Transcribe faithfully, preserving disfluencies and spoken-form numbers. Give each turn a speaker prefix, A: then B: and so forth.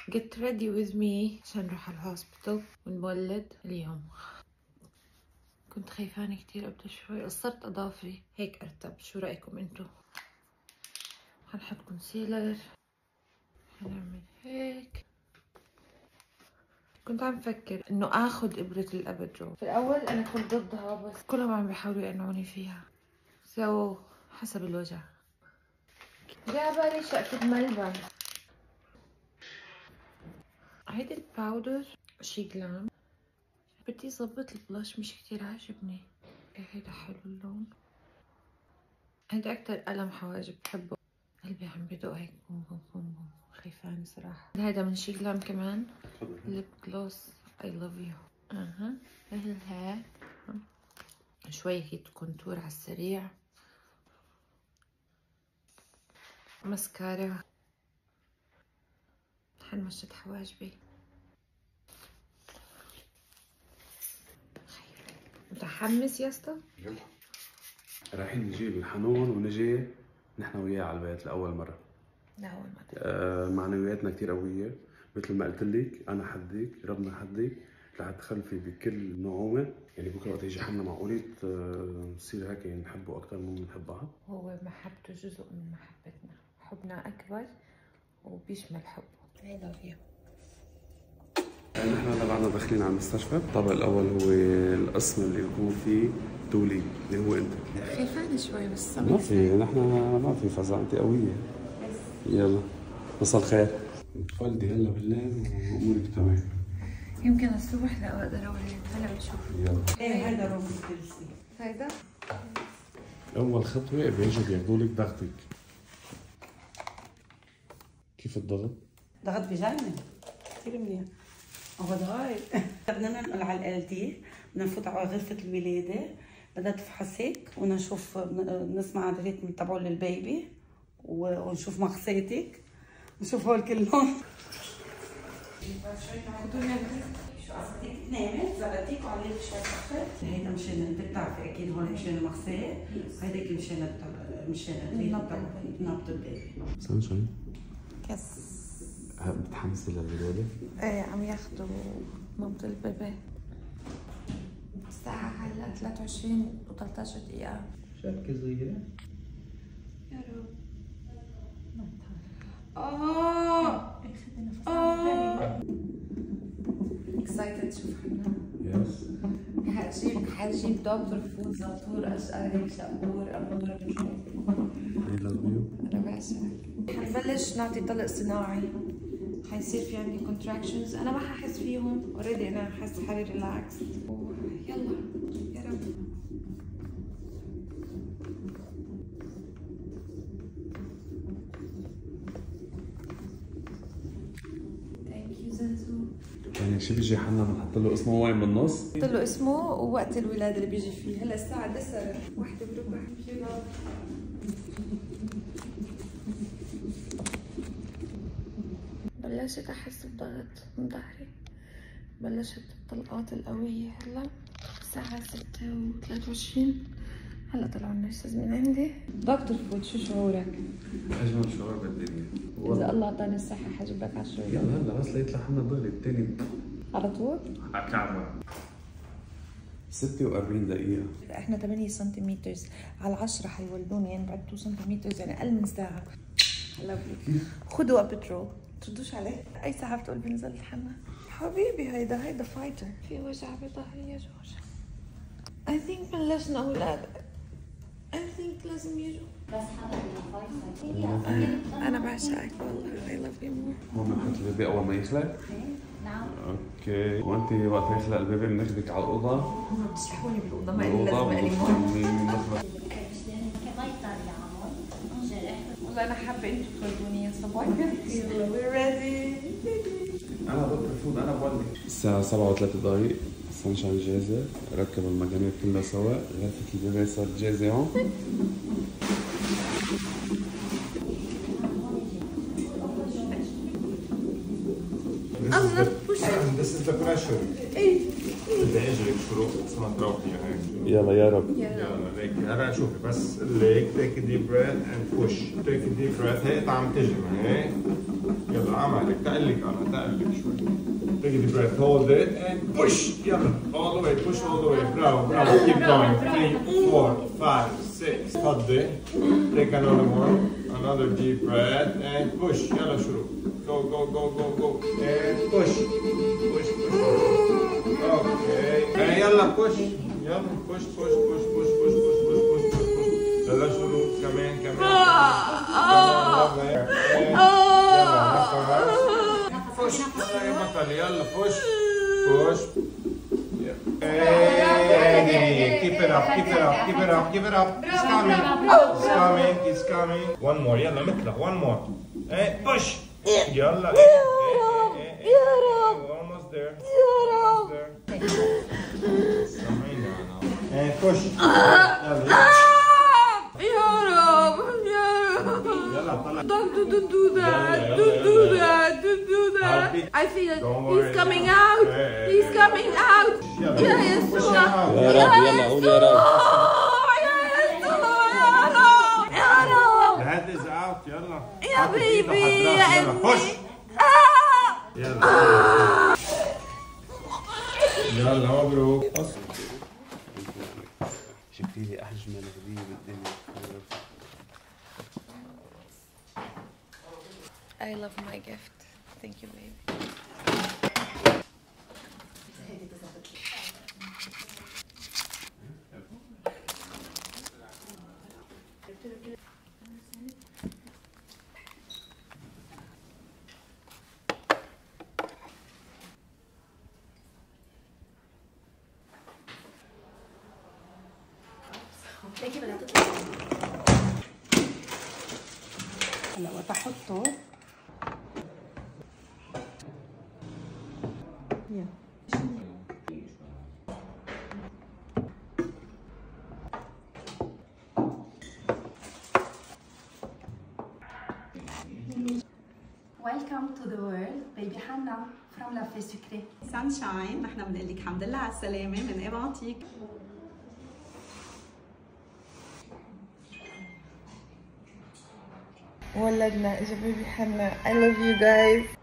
A: get ready with me عشان نروح على الهوسبيتال ونولد اليوم. كنت خايفانة كتير قبل شوي، قصرت اضافري هيك ارتب. شو رأيكم انتو؟ هنحط كونسيلر، هنعمل هيك. كنت عم فكر انه اخذ ابرة الابيدرو. في الاول انا كنت ضدها بس كلهم عم بيحاولوا يقنعوني فيها، سو حسب الوجع. جا بالي شقفة ملبن. هيدي الباودر شي جلام، بدي ظبط البلاش مش كتير عاجبني. ايه هيدا حلو اللون. هيدا اكتر قلم حواجب بحبه. قلبي عم بدق هيك بوم بوم بوم بوم. خايفانة صراحة. هيدا من شي جلام كمان ليب جلوس I love you. اها مثل هيك شوية هيت كونتور على السريع. ماسكارا. حنمشط حواجبي. متحمس يا اسطى؟
B: يلا رايحين نجيب الحنون ونجي نحن وياه على البيت لاول مره.
A: لاول مره.
B: آه معنوياتنا كثير قويه، مثل ما قلت لك انا حدك ربنا حدك رح تخلفي بكل نعومه. يعني بكره وقت يجي حنا معقوله نصير هيك نحبه اكثر من بنحب بعض.
A: هو محبته جزء من محبتنا، حبنا اكبر وبيشمل حبه. I love you.
B: نحن هلا بعدنا داخلين على المستشفى. الطابق الاول هو القسم اللي بيكون فيه تولي اللي هو انت.
A: خايفانه شوي بس
B: ما في، نحن ما في فزع، انت قويه. يلا وصل خير. تولدي هلا بالليل وامورك تمام.
A: يمكن الصبح لا اقدر اولد. هلا بنشوف.
B: يلا.
C: ايه هيدا روم الجلسه.
A: هيدا
B: اول خطوه بيجوا بياخذوا لك ضغطك. كيف الضغط؟
C: ضغط بجنن كثير منيح. اخذ هاي بدنا ننقل على ال دي، بدنا نفوت على غرفه الولاده، بدها تفحصك ونشوف نسمع الريتم تبعه للبيبي ونشوف مخصيتك ونشوف هول كلهم. شو قصدك تنامي زبطيك وعليك شوي كحل. هيدا مشان بتعرفي اكيد هون مشان المخصيه، هيداك مشان مشان نبض البيبي.
B: سانشاين
A: يس.
B: متحمسه للولاده؟
A: ايه عم ياخذوا نبض البيبي. الساعة هلا ثلاثة وعشرين وثلاثة عشر دقيقة.
D: شبكة صغيرة.
A: يا رب.
C: اه اه
A: اكسايتد شوف حنا.
B: يس.
A: حجيب حجيب دكتور فوت زعتور اشقر هيك شقور امور.
B: اي لاف يو.
A: انا بعشقك. حنبلش نعطي طلق صناعي. حيصير في عندي كونتراكشنز، انا ما ححس فيهم اوريدي، انا حاسه حالي ريلاكس. يلا يا رب. ثانك يو زنزو.
B: يعني شو بيجي حنا بنحط له اسمه وين بالنص؟
A: بحط له اسمه ووقت الولاده اللي بيجي فيه. هلا الساعه دسر واحدة بربع. بلشت احس بضغط من ظهري، بلشت الطلقات القوية. هلا الساعة ستة وثلاثة وعشرين. هلا طلعوا النرسز من عندي. دكتور فوت شو شعورك؟
B: اجمل شعور بالدنيا.
A: إذا الله اعطاني الصحة حجيبك على الشغل.
B: يلا هلا بس ليطلع حنا الضغط الثاني
A: على طول؟
B: على الكعبة. ستة وأربعين دقيقة.
A: احنا ثمانية سنتيمتر على عشرة حيولدوني، يعني بعد اثنين سنتيمتر يعني اقل من ساعة. هلا بيك. خذوا ابيترول. تردوش عليه؟ اي ساعة بتقول بنزل الحمام؟ حبيبي هيدا هيدا فايتر. في وجع بظهري يا جورج. I think بلشنا اولاد. I think لازم يجوا.
E: بس حضرتك
A: انا بعشقك والله. I love you more.
B: هون بنحط البيبي أول ما يخلق؟
E: نعم.
B: اوكي، وأنت وقت ما يخلق البيبي بناخذك على الأوضة؟
A: بتسحبوني بالأوضة، ما إلي لازم أقلي هون. والله أنا حابة أنتوا تولدوني يا صباح. We're ready.
B: أنا دكتور فود، أنا بولد. الساعة سبعة وثلاث دقايق، سانشاين جاهزة، ركب المجاميع كلها سوا، غرفة البيبي صارت جاهزة هون.
A: الله وش
D: This is the pressure.
A: ايه
D: بدي اجري شروق اسمها تراوكي هيك.
B: يلا يا رب.
D: يلا هيك هلا شوفي بس الليك take a deep breath and push. take a deep breath هيك عم تجري هيك. يلا عملك تقلك انا تقلك شوي. Take a deep breath, hold it and push. يلا all the way, push all the way. Bravo, bravo. Keep going. Three, four, five, six. فضي. Take another one. Another deep breath and push. يلا شروق. Go, go, go, go, go. And push. Push, push. Okay. And يلا push. يلا push, push, push, push, push, push, push, push, push, push. يلا شروق. كمان, كمان. Push. يلا يا بطل. يلا push. Push. Hey, keep it up, keep it up, keep it up, keep it up. It's coming, it's coming, it's coming. One more, يلا مثله, one more. Hey, push. يلا. Hey, hey, hey, hey. We're almost there. Almost there. Coming now. And push.
A: Don't do, don't do that. Don't do that. Don't do that. I feel it. He's coming out. He's coming out. يا يسوع.
B: يا رب يلا قول يا رب.
A: يا يسوع يا رب. يا رب.
D: The head is out. يلا.
A: يا بيبي يا
D: push.
A: ابني.
D: يلا. يلا مبروك.
B: شفتي لي احجمل هديه بالدنيا.
A: I love my gift. Thank you, baby.
C: هلا وقت احطه
F: Welcome to the world, baby Hannah from La Fée Sucrée.
C: سانشاين، نحن بنقول لك الحمد لله على السلامة من إيمانتيك.
A: ولدنا اجا بيبي حنا. I love you guys.